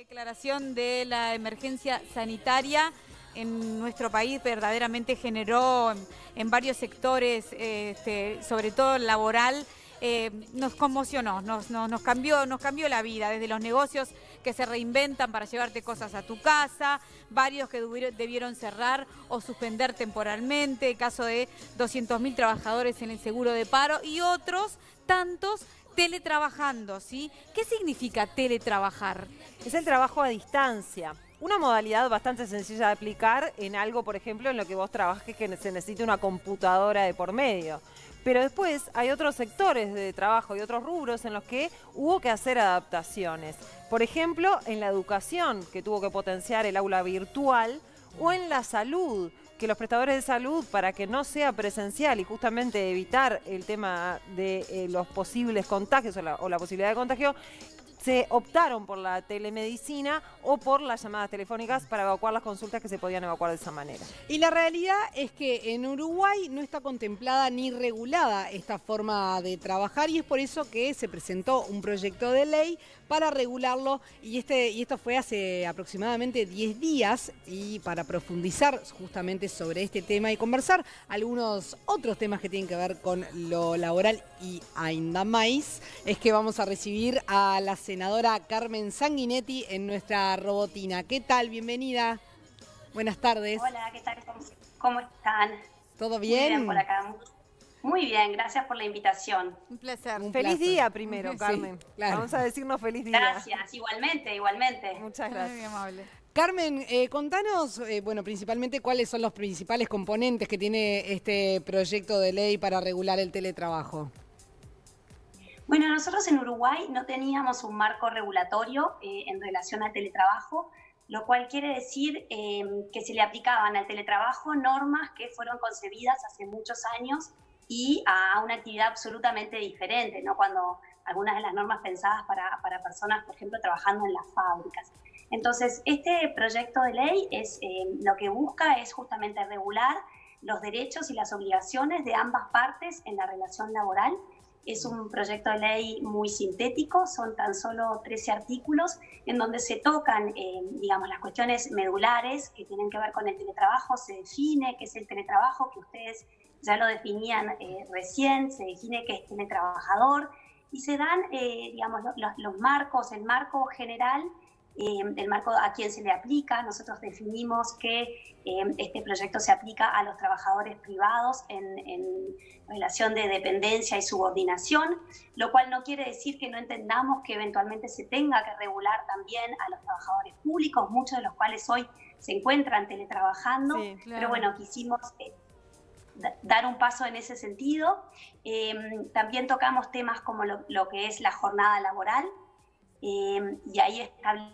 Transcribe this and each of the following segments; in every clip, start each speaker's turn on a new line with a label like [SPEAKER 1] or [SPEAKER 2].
[SPEAKER 1] Declaración de la emergencia sanitaria en nuestro país verdaderamente generó en varios sectores, sobre todo el laboral, nos conmocionó, nos cambió la vida, desde los negocios que se reinventan para llevarte cosas a tu casa, varios que debieron cerrar o suspender temporalmente, el caso de 200.000 trabajadores en el seguro de paro y otros tantos teletrabajando, ¿sí? ¿Qué significa teletrabajar?
[SPEAKER 2] Es el trabajo a distancia. Una modalidad bastante sencilla de aplicar en algo, por ejemplo, en lo que vos trabajes que se necesite una computadora de por medio. Pero después hay otros sectores de trabajo y otros rubros en los que hubo que hacer adaptaciones. Por ejemplo, en la educación, que tuvo que potenciar el aula virtual, o en la salud, que los prestadores de salud, para que no sea presencial y justamente evitar el tema de los posibles contagios o la posibilidad de contagio, se optaron por la telemedicina o por las llamadas telefónicas para evacuar las consultas que se podían evacuar de esa manera.
[SPEAKER 3] Y la realidad es que en Uruguay no está contemplada ni regulada esta forma de trabajar y es por eso que se presentó un proyecto de ley para regularlo y esto fue hace aproximadamente 10 días y para profundizar justamente sobre este tema y conversar algunos otros temas que tienen que ver con lo laboral y ainda más, es que vamos a recibir a la senadora Carmen Sanguinetti en nuestra robotina. ¿Qué tal? Bienvenida. Buenas tardes.
[SPEAKER 4] Hola, ¿qué tal? ¿Cómo están?
[SPEAKER 3] ¿Todo bien?
[SPEAKER 4] Muy bien por acá. Muy bien, gracias por la invitación.
[SPEAKER 1] Un placer.
[SPEAKER 2] Feliz día primero, Carmen.
[SPEAKER 3] Sí, claro.
[SPEAKER 2] Vamos a decirnos feliz día.
[SPEAKER 4] Gracias, igualmente, igualmente.
[SPEAKER 2] Muchas gracias.
[SPEAKER 1] Muy amable.
[SPEAKER 3] Carmen, contanos, bueno, principalmente cuáles son los principales componentes que tiene este proyecto de ley para regular el teletrabajo.
[SPEAKER 4] Bueno, nosotros en Uruguay no teníamos un marco regulatorio en relación al teletrabajo, lo cual quiere decir que se le aplicaban al teletrabajo normas que fueron concebidas hace muchos años y a una actividad absolutamente diferente, ¿no? Cuando algunas de las normas pensadas para personas, por ejemplo, trabajando en las fábricas. Entonces, este proyecto de ley lo que busca es justamente regular los derechos y las obligaciones de ambas partes en la relación laboral. Es un proyecto de ley muy sintético, son tan solo 13 artículos en donde se tocan, digamos, las cuestiones medulares que tienen que ver con el teletrabajo. Se define qué es el teletrabajo, que ustedes ya lo definían recién, se define qué es teletrabajador y se dan, digamos, los marcos, el marco general, el marco a quién se le aplica. Nosotros definimos que este proyecto se aplica a los trabajadores privados en relación de dependencia y subordinación, lo cual no quiere decir que no entendamos que eventualmente se tenga que regular también a los trabajadores públicos, muchos de los cuales hoy se encuentran teletrabajando, sí, claro. Pero bueno, quisimos dar un paso en ese sentido. También tocamos temas como lo que es la jornada laboral, y ahí establecemos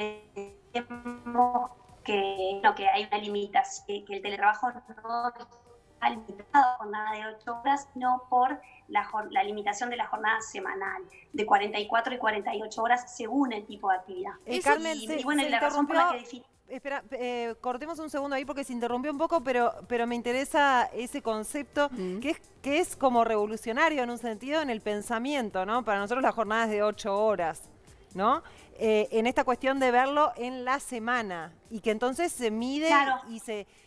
[SPEAKER 4] que hay una limitación, que el teletrabajo no está limitado a jornada de 8 horas, sino por la limitación de la jornada semanal, de 44 y 48 horas según el tipo de actividad.
[SPEAKER 2] Carmen,
[SPEAKER 4] y bueno, la razón por la que definimos...
[SPEAKER 2] Espera, cortemos un segundo ahí porque se interrumpió un poco, pero me interesa ese concepto que es como revolucionario en un sentido en el pensamiento, ¿no? Para nosotros la jornada es de 8 horas, ¿no? En esta cuestión de verlo en la semana y que entonces se mide, claro, y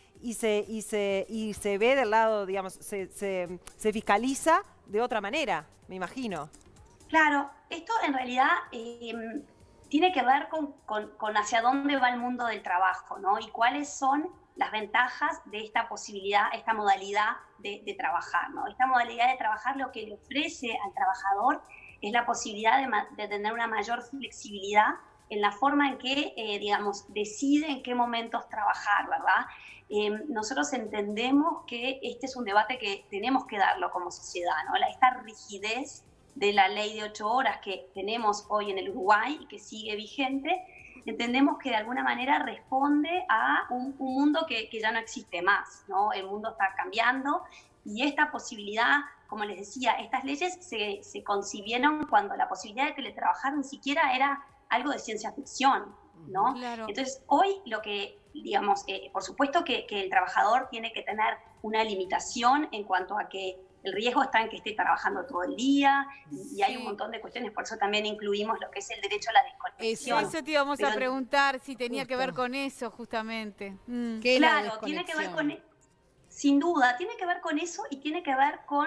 [SPEAKER 2] se ve del lado, digamos, se fiscaliza de otra manera, me imagino.
[SPEAKER 4] Claro, esto en realidad tiene que ver con hacia dónde va el mundo del trabajo, ¿no? Y cuáles son las ventajas de esta posibilidad, esta modalidad de trabajar, ¿no? Esta modalidad de trabajar lo que le ofrece al trabajador es la posibilidad de tener una mayor flexibilidad en la forma en que, digamos, decide en qué momentos trabajar, ¿verdad? Nosotros entendemos que este es un debate que tenemos que darlo como sociedad, ¿no? Esta rigidez de la ley de 8 horas que tenemos hoy en el Uruguay y que sigue vigente, entendemos que de alguna manera responde a un mundo que ya no existe más, ¿no? El mundo está cambiando y esta posibilidad, como les decía, estas leyes se concibieron cuando la posibilidad de teletrabajar ni siquiera era algo de ciencia ficción, ¿no? Claro. Entonces, hoy lo que, digamos, por supuesto que el trabajador tiene que tener una limitación en cuanto a que el riesgo está en que esté trabajando todo el día y hay un montón de cuestiones, por eso también incluimos lo que es el derecho a la desconexión.
[SPEAKER 1] Eso te íbamos a preguntar, si tenía que ver con eso justamente.
[SPEAKER 4] Claro, tiene que ver con, sin duda, tiene que ver con eso y tiene que ver con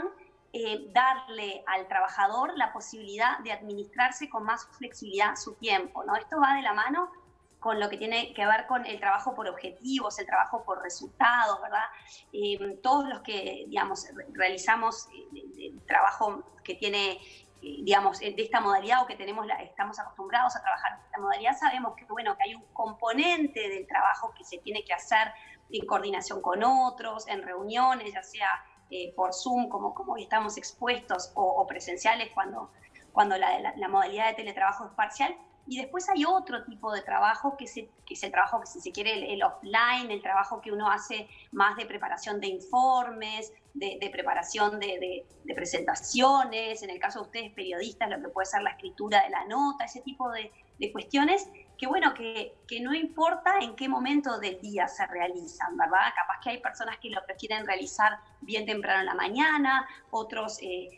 [SPEAKER 4] darle al trabajador la posibilidad de administrarse con más flexibilidad su tiempo, ¿no? Esto va de la mano con lo que tiene que ver con el trabajo por objetivos, el trabajo por resultados, ¿verdad? Todos los que, digamos, realizamos el trabajo que tiene, digamos, de esta modalidad o que estamos acostumbrados a trabajar de esta modalidad, sabemos que, bueno, que hay un componente del trabajo que se tiene que hacer en coordinación con otros, en reuniones, ya sea por Zoom, como hoy estamos expuestos, o presenciales cuando la modalidad de teletrabajo es parcial. Y después hay otro tipo de trabajo que es el trabajo que, si se quiere, el offline, el trabajo que uno hace más de preparación de informes, de preparación de presentaciones, en el caso de ustedes periodistas, lo que puede ser la escritura de la nota, ese tipo de cuestiones que, bueno, que no importa en qué momento del día se realizan, ¿verdad? Capaz que hay personas que lo prefieren realizar bien temprano en la mañana, otros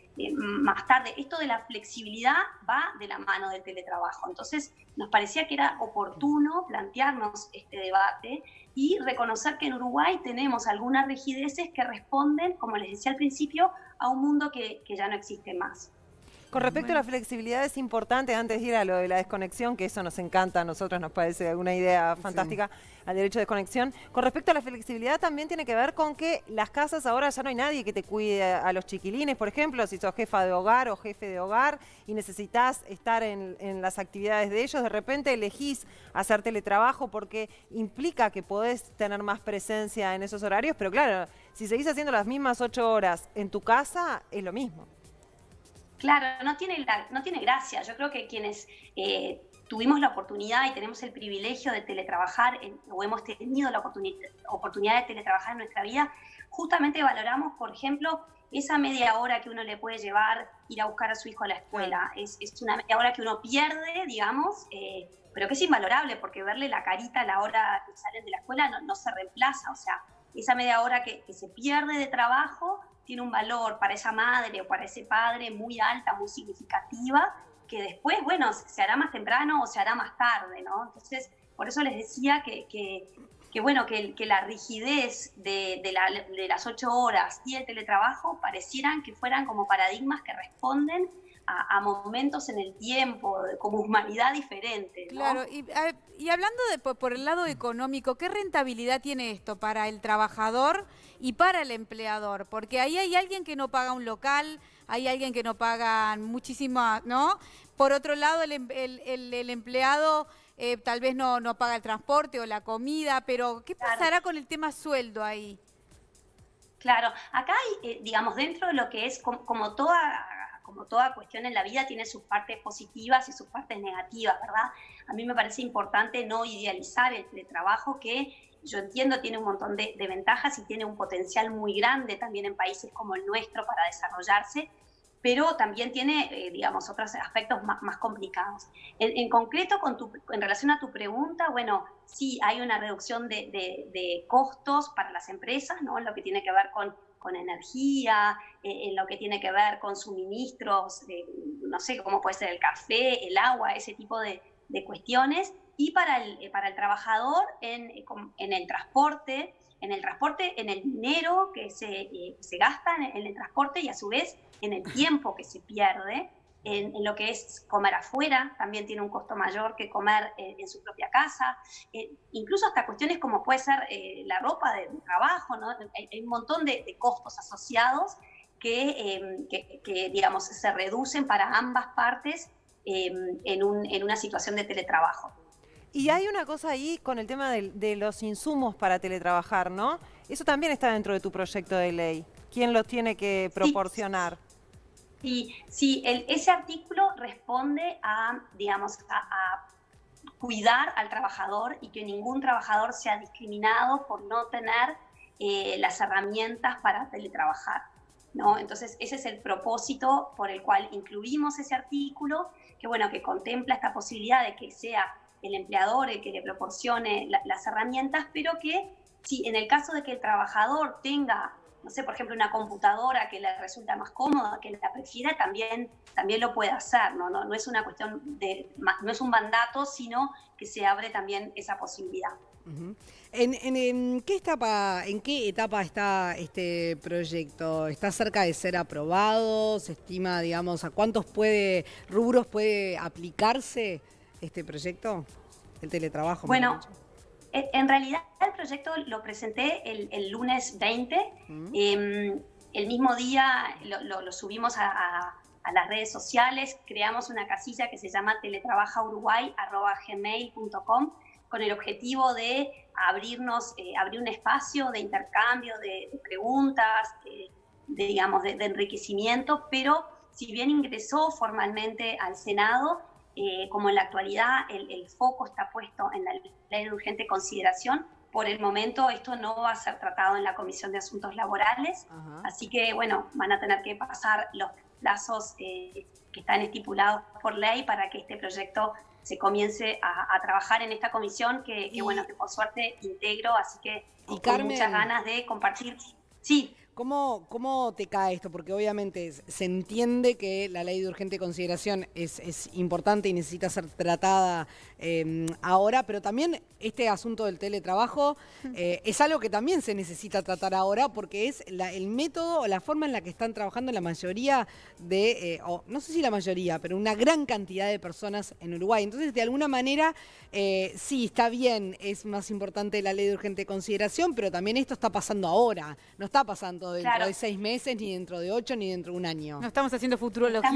[SPEAKER 4] más tarde. Esto de la flexibilidad va de la mano del teletrabajo. Entonces, nos parecía que era oportuno plantearnos este debate y reconocer que en Uruguay tenemos algunas rigideces que responden, como les decía al principio, a un mundo que ya no existe más.
[SPEAKER 2] Con respecto a la flexibilidad, es importante, antes de ir a lo de la desconexión, que eso nos encanta, a nosotros nos parece una idea fantástica, al derecho de desconexión. Con respecto a la flexibilidad, también tiene que ver con que las casas ahora ya no hay nadie que te cuide a los chiquilines, por ejemplo, si sos jefa de hogar o jefe de hogar y necesitas estar en las actividades de ellos, de repente elegís hacer teletrabajo porque implica que podés tener más presencia en esos horarios, pero claro, si seguís haciendo las mismas 8 horas en tu casa, es lo mismo.
[SPEAKER 4] Claro, no tiene gracia. Yo creo que quienes tuvimos la oportunidad y tenemos el privilegio de teletrabajar, o hemos tenido la oportunidad de teletrabajar en nuestra vida, justamente valoramos, por ejemplo, esa media hora que uno le puede llevar, ir a buscar a su hijo a la escuela. Es una media hora que uno pierde, digamos, pero que es invalorable, porque verle la carita a la hora que salen de la escuela no se reemplaza. O sea, esa media hora que se pierde de trabajo tiene un valor para esa madre o para ese padre muy alta, muy significativa, que después, bueno, se hará más temprano o se hará más tarde, ¿no? Entonces, por eso les decía que la rigidez de las 8 horas y el teletrabajo parecieran que fueran como paradigmas que responden a momentos en el tiempo, como humanidad diferente, ¿no?
[SPEAKER 1] Claro, y hablando por el lado económico, ¿qué rentabilidad tiene esto para el trabajador y para el empleador? Porque ahí hay alguien que no paga un local, hay alguien que no paga muchísimo, ¿no? Por otro lado, el empleado tal vez no paga el transporte o la comida, pero ¿qué pasará con el tema sueldo ahí?
[SPEAKER 4] Claro, acá hay, digamos, dentro de lo que es como toda cuestión en la vida tiene sus partes positivas y sus partes negativas, ¿verdad? A mí me parece importante no idealizar el teletrabajo, que yo entiendo tiene un montón de ventajas y tiene un potencial muy grande también en países como el nuestro para desarrollarse, pero también tiene, digamos, otros aspectos más complicados. En concreto, en relación a tu pregunta, bueno, sí hay una reducción de costos para las empresas, ¿no? En lo que tiene que ver con energía, en lo que tiene que ver con suministros, no sé, cómo puede ser el café, el agua, ese tipo de cuestiones. Y para el trabajador en el transporte, en el dinero que se gasta en el transporte y a su vez en el tiempo que se pierde, en lo que es comer afuera, también tiene un costo mayor que comer en su propia casa, incluso hasta cuestiones como puede ser la ropa de trabajo, ¿no? Hay un montón de costos asociados que digamos, se reducen para ambas partes en una situación de teletrabajo.
[SPEAKER 2] Y hay una cosa ahí con el tema de los insumos para teletrabajar, ¿no? Eso también está dentro de tu proyecto de ley. ¿Quién los tiene que proporcionar?
[SPEAKER 4] Sí, ese artículo responde a cuidar al trabajador y que ningún trabajador sea discriminado por no tener las herramientas para teletrabajar, ¿no? Entonces, ese es el propósito por el cual incluimos ese artículo, que contempla esta posibilidad de que sea el empleador el que le proporcione las herramientas, pero que si en el caso de que el trabajador tenga no sé, por ejemplo, una computadora que le resulta más cómoda, que la prefiera, también lo puede hacer, ¿no? No es una cuestión no es un mandato, sino que se abre también esa posibilidad.
[SPEAKER 3] Uh-huh. ¿En qué etapa está este proyecto? ¿Está cerca de ser aprobado? ¿Se estima, digamos, a cuántos rubros puede aplicarse este proyecto? El teletrabajo.
[SPEAKER 4] Bueno, en realidad el proyecto lo presenté el lunes 20. El mismo día lo subimos a las redes sociales, creamos una casilla que se llama teletrabajauruguay@gmail.com con el objetivo de abrir un espacio de intercambio, de preguntas, digamos, de enriquecimiento, pero si bien ingresó formalmente al Senado, como en la actualidad el foco está puesto en la ley de urgente consideración, por el momento esto no va a ser tratado en la Comisión de Asuntos Laborales, así que bueno, van a tener que pasar los plazos que están estipulados por ley para que este proyecto se comience a trabajar en esta comisión que bueno, que por suerte integro, así que con
[SPEAKER 3] Carmen,
[SPEAKER 4] muchas ganas de compartir. Sí.
[SPEAKER 3] ¿Cómo te cae esto? Porque obviamente se entiende que la ley de urgente consideración es importante y necesita ser tratada ahora, pero también este asunto del teletrabajo es algo que también se necesita tratar ahora porque es el método o la forma en la que están trabajando la mayoría no sé si la mayoría, pero una gran cantidad de personas en Uruguay. Entonces, de alguna manera, sí, está bien, es más importante la ley de urgente consideración, pero también esto está pasando ahora, no está pasando dentro de 6 meses, ni dentro de 8, ni dentro de un año.
[SPEAKER 1] No estamos haciendo futurología.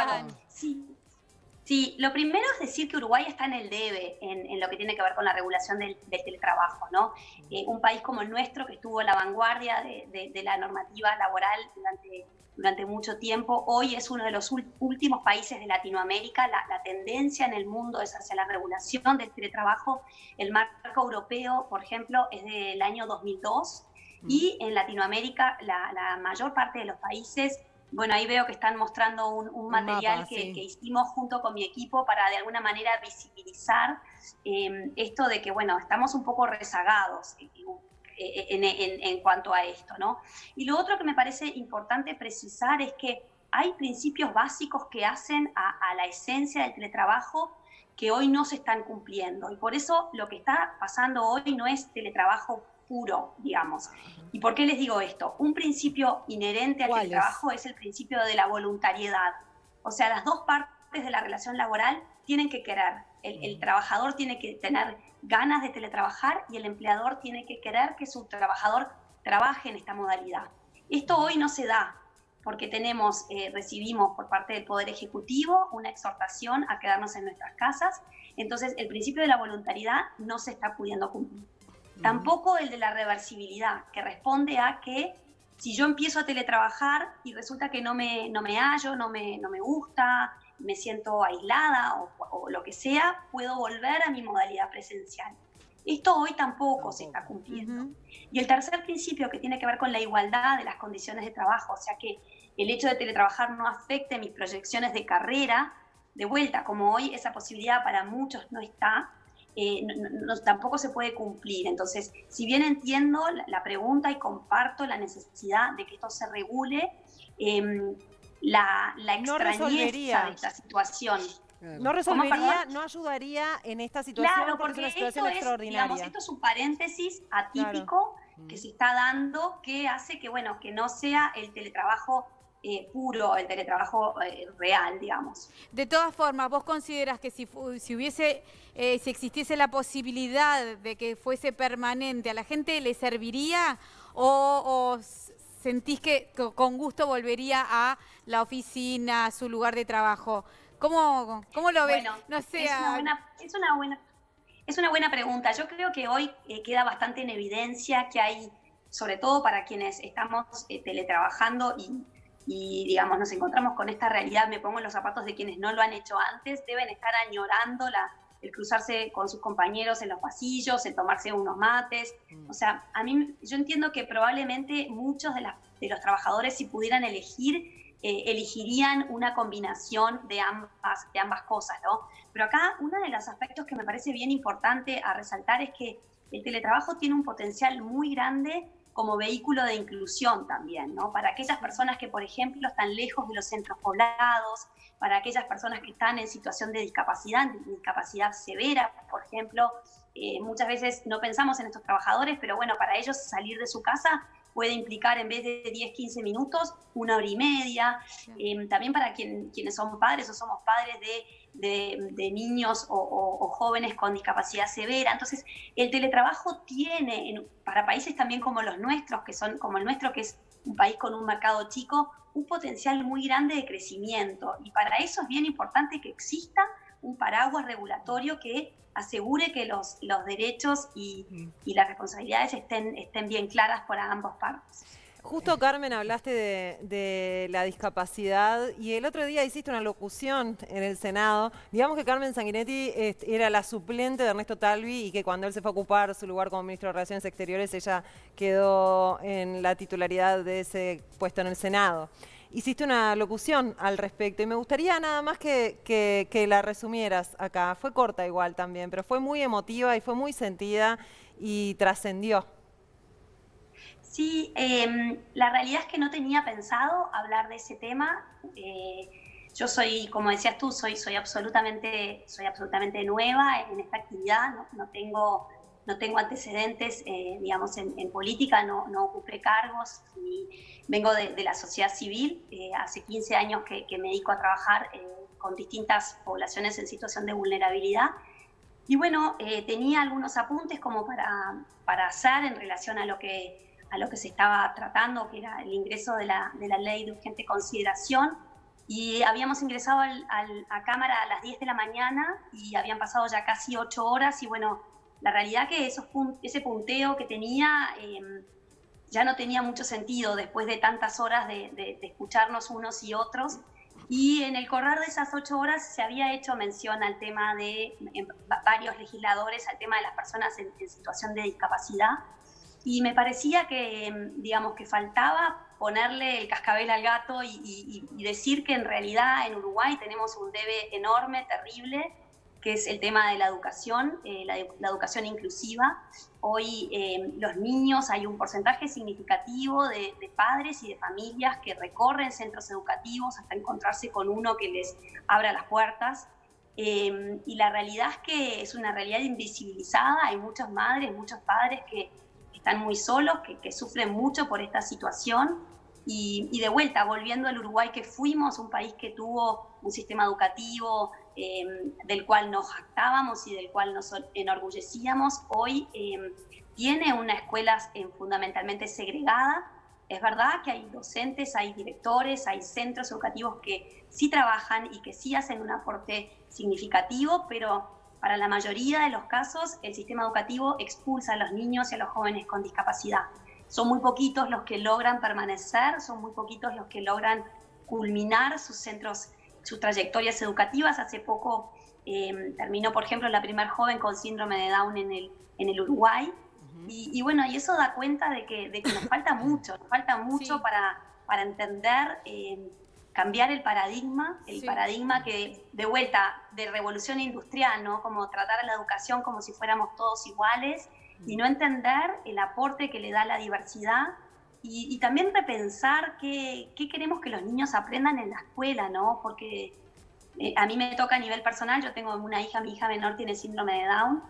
[SPEAKER 4] Sí, lo primero es decir que Uruguay está en el debe en lo que tiene que ver con la regulación del teletrabajo, ¿no? Un país como el nuestro, que estuvo a la vanguardia de la normativa laboral durante mucho tiempo, hoy es uno de los últimos países de Latinoamérica. La tendencia en el mundo es hacia la regulación del teletrabajo. El marco europeo, por ejemplo, es del año 2002. Y en Latinoamérica, la mayor parte de los países, bueno, ahí veo que están mostrando un material mapa, que hicimos junto con mi equipo para de alguna manera visibilizar esto de que, bueno, estamos un poco rezagados en cuanto a esto, ¿no? Y lo otro que me parece importante precisar es que hay principios básicos que hacen a la esencia del teletrabajo que hoy no se están cumpliendo. Y por eso lo que está pasando hoy no es teletrabajo puro, digamos. ¿Y por qué les digo esto? Un principio inherente al teletrabajo es el principio de la voluntariedad. O sea, las dos partes de la relación laboral tienen que querer. El trabajador tiene que tener ganas de teletrabajar y el empleador tiene que querer que su trabajador trabaje en esta modalidad. Esto hoy no se da porque recibimos por parte del Poder Ejecutivo una exhortación a quedarnos en nuestras casas. Entonces, el principio de la voluntariedad no se está pudiendo cumplir. Tampoco el de la reversibilidad, que responde a que si yo empiezo a teletrabajar y resulta que no me hallo, no me gusta, me siento aislada o lo que sea, puedo volver a mi modalidad presencial. Esto hoy tampoco se está cumpliendo. Y el tercer principio, que tiene que ver con la igualdad de las condiciones de trabajo, o sea que el hecho de teletrabajar no afecte mis proyecciones de carrera, de vuelta, como hoy esa posibilidad para muchos no está, tampoco se puede cumplir. Entonces, si bien entiendo la pregunta y comparto la necesidad de que esto se regule, la extrañeza de esta situación.
[SPEAKER 2] No resolvería, no ayudaría en esta situación.
[SPEAKER 4] Claro, porque
[SPEAKER 2] es una situación extraordinaria.
[SPEAKER 4] Digamos, esto es un paréntesis atípico que se está dando, que hace que, bueno, que no sea el teletrabajo puro, el teletrabajo real, digamos.
[SPEAKER 1] De todas formas, ¿vos considerás que si existiese la posibilidad de que fuese permanente, a la gente le serviría o sentís que con gusto volvería a la oficina, a su lugar de trabajo? ¿Cómo lo ves?
[SPEAKER 4] Bueno,
[SPEAKER 1] no sé,
[SPEAKER 4] es una buena pregunta. Yo creo que hoy queda bastante en evidencia que hay, sobre todo para quienes estamos teletrabajando y, digamos, nos encontramos con esta realidad, me pongo en los zapatos de quienes no lo han hecho antes, deben estar añorando el cruzarse con sus compañeros en los pasillos, el tomarse unos mates. O sea, yo entiendo que probablemente muchos de los trabajadores, si pudieran elegir, elegirían una combinación de ambas cosas, ¿no? Pero acá uno de los aspectos que me parece bien importante a resaltar es que el teletrabajo tiene un potencial muy grande como vehículo de inclusión también, ¿no? Para aquellas personas que, por ejemplo, están lejos de los centros poblados, para aquellas personas que están en situación de discapacidad severa, por ejemplo. Muchas veces no pensamos en estos trabajadores, pero bueno, para ellos salir de su casa puede implicar, en vez de 10, 15 minutos, 1 hora y media. También para quienes son padres o somos padres de niños o jóvenes con discapacidad severa. Entonces, el teletrabajo tiene, para países también como los nuestros, que son como el nuestro, que es un país con un mercado chico, un potencial muy grande de crecimiento. Y para eso es bien importante que exista un paraguas regulatorio que asegure que los derechos y las responsabilidades estén bien claras para ambas partes.
[SPEAKER 2] Justo, Carmen, hablaste de la discapacidad y el otro día hiciste una locución en el Senado. Digamos que Carmen Sanguinetti era la suplente de Ernesto Talvi y que cuando él se fue a ocupar su lugar como ministro de Relaciones Exteriores, ella quedó en la titularidad de ese puesto en el Senado. Hiciste una locución al respecto y me gustaría nada más que la resumieras acá. Fue corta igual también, pero fue muy emotiva y fue muy sentida y trascendió.
[SPEAKER 4] Sí, la realidad es que no tenía pensado hablar de ese tema. Yo soy, como decías tú, soy absolutamente nueva en esta actividad. No tengo antecedentes, digamos, en política, no ocupé cargos, y vengo de la sociedad civil. Hace 15 años que me dedico a trabajar con distintas poblaciones en situación de vulnerabilidad. Y bueno, tenía algunos apuntes como para hacer en relación a lo que se estaba tratando, que era el ingreso de la ley de urgente consideración. Y habíamos ingresado a Cámara a las 10 de la mañana y habían pasado ya casi 8 horas. Y bueno, la realidad que ese punteo que tenía ya no tenía mucho sentido después de tantas horas de escucharnos unos y otros. Y en el correr de esas 8 horas se había hecho mención al tema de varios legisladores, al tema de las personas en situación de discapacidad. Y me parecía que, digamos, que faltaba ponerle el cascabel al gato y decir que en realidad en Uruguay tenemos un debe enorme, terrible, que es el tema de la educación, la educación inclusiva. Hoy los niños, hay un porcentaje significativo de padres y de familias que recorren centros educativos hasta encontrarse con uno que les abra las puertas. Y la realidad es que es una realidad invisibilizada. Hay muchas madres, muchos padres que están muy solos, que sufren mucho por esta situación. Y de vuelta, volviendo al Uruguay que fuimos, un país que tuvo un sistema educativo del cual nos jactábamos y del cual nos enorgullecíamos, hoy tiene una escuela fundamentalmente segregada. Es verdad que hay docentes, hay directores, hay centros educativos que sí trabajan y que sí hacen un aporte significativo, pero para la mayoría de los casos el sistema educativo expulsa a los niños y a los jóvenes con discapacidad. Son muy poquitos los que logran permanecer, son muy poquitos los que logran culminar sus trayectorias educativas. Hace poco terminó, por ejemplo, la primer joven con síndrome de Down en el Uruguay. Y bueno, y eso da cuenta de que nos falta mucho sí, para entender, cambiar el paradigma que, de vuelta, de revolución industrial, ¿no? Como tratar a la educación como si fuéramos todos iguales, y no entender el aporte que le da la diversidad, y también repensar qué queremos que los niños aprendan en la escuela, ¿no? Porque a mí me toca a nivel personal. Yo tengo una hija, mi hija menor tiene síndrome de Down,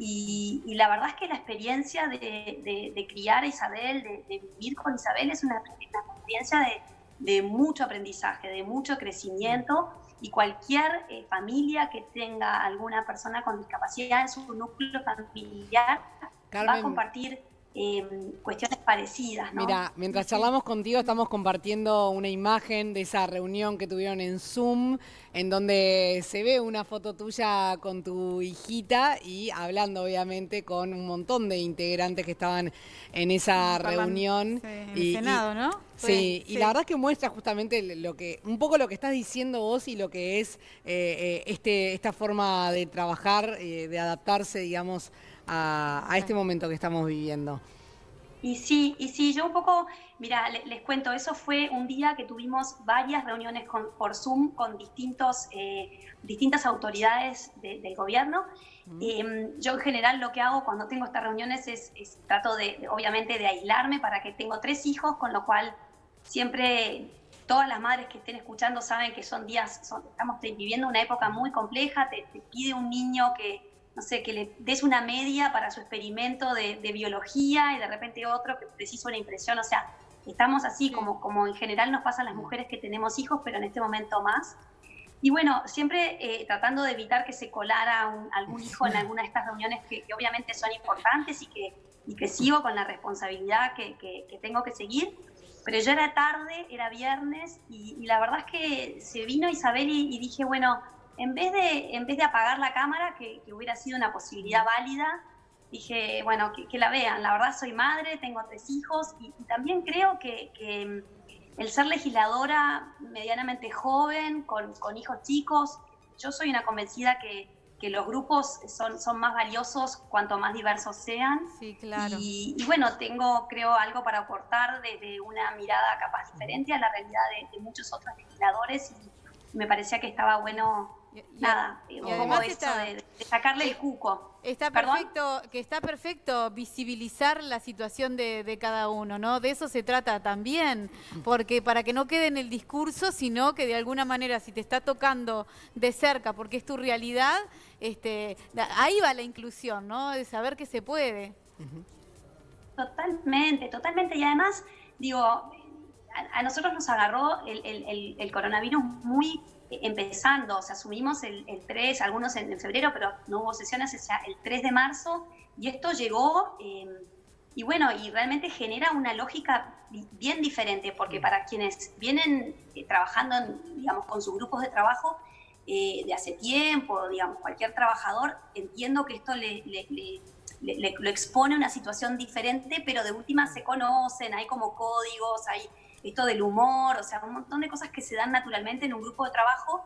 [SPEAKER 4] y la verdad es que la experiencia de criar a Isabel, de vivir con Isabel, es una experiencia de mucho aprendizaje, de mucho crecimiento, y cualquier familia que tenga alguna persona con discapacidad en su núcleo familiar, Carmen, va a compartir cuestiones parecidas, ¿no?
[SPEAKER 3] Mira, mientras charlamos contigo estamos compartiendo una imagen de esa reunión que tuvieron en Zoom, en donde se ve una foto tuya con tu hijita y hablando obviamente con un montón de integrantes que estaban en esa reunión.
[SPEAKER 1] Sí, en el Senado, ¿no?
[SPEAKER 3] Sí, y la verdad es que muestra justamente un poco lo que estás diciendo vos y lo que es esta forma de trabajar, de adaptarse, digamos, a este momento que estamos viviendo.
[SPEAKER 4] Y sí, yo un poco, mira, les cuento, eso fue un día que tuvimos varias reuniones por Zoom con distintas autoridades del gobierno. Yo en general lo que hago cuando tengo estas reuniones es trato obviamente de aislarme para que tengo 3 hijos, con lo cual siempre todas las madres que estén escuchando saben que estamos viviendo una época muy compleja, te pide un niño que, no sé, que le des una media para su experimento de biología y de repente otro que precisa una impresión, o sea, estamos así como en general nos pasa a las mujeres que tenemos hijos, pero en este momento más. Y bueno, siempre tratando de evitar que se colara algún hijo en alguna de estas reuniones que obviamente son importantes y que sigo con la responsabilidad que tengo que seguir. Pero ya era tarde, era viernes y la verdad es que se vino Isabel y dije, bueno, en vez de apagar la cámara, que hubiera sido una posibilidad válida, dije, bueno, que la vean. La verdad soy madre, tengo 3 hijos y también creo que el ser legisladora medianamente joven, con hijos chicos, yo soy una convencida que los grupos son más valiosos cuanto más diversos sean.
[SPEAKER 1] Sí, claro.
[SPEAKER 4] Y bueno, tengo, creo, algo para aportar desde una mirada capaz diferente a la realidad de muchos otros legisladores y me parecía que estaba bueno, un poco esto de sacarle el cuco.
[SPEAKER 1] Está perfecto visibilizar la situación de cada uno, ¿no? De eso se trata también, porque para que no quede en el discurso, sino que de alguna manera si te está tocando de cerca, porque es tu realidad, ahí va la inclusión, ¿no? De saber que se puede.
[SPEAKER 4] Totalmente, totalmente. Y además, digo, a nosotros nos agarró el coronavirus muy empezando, o sea, asumimos el 3, algunos en febrero, pero no hubo sesiones, o sea, el 3 de marzo, y esto llegó, y bueno, y realmente genera una lógica bien diferente, porque para quienes vienen trabajando, digamos, con sus grupos de trabajo de hace tiempo, digamos, cualquier trabajador, entiendo que esto lo expone a una situación diferente, pero de última se conocen, hay como códigos, hay esto del humor, o sea, un montón de cosas que se dan naturalmente en un grupo de trabajo,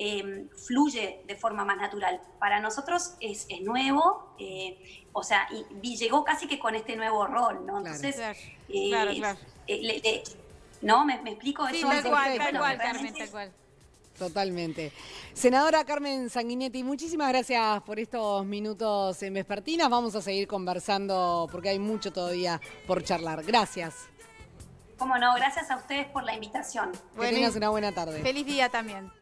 [SPEAKER 4] fluye de forma más natural. Para nosotros es nuevo, o sea, y llegó casi que con este nuevo rol, ¿no? Entonces,
[SPEAKER 1] claro.
[SPEAKER 4] ¿No? ¿Me explico?
[SPEAKER 1] Sí,
[SPEAKER 4] eso
[SPEAKER 1] tal cual,
[SPEAKER 4] realmente
[SPEAKER 1] Carmen, tal cual.
[SPEAKER 3] Totalmente. Senadora Carmen Sanguinetti, muchísimas gracias por estos minutos en Vespertinas. Vamos a seguir conversando porque hay mucho todavía por charlar. Gracias.
[SPEAKER 4] Cómo no, gracias a ustedes por la invitación.
[SPEAKER 3] Que tengas una buena tarde.
[SPEAKER 1] Feliz día también.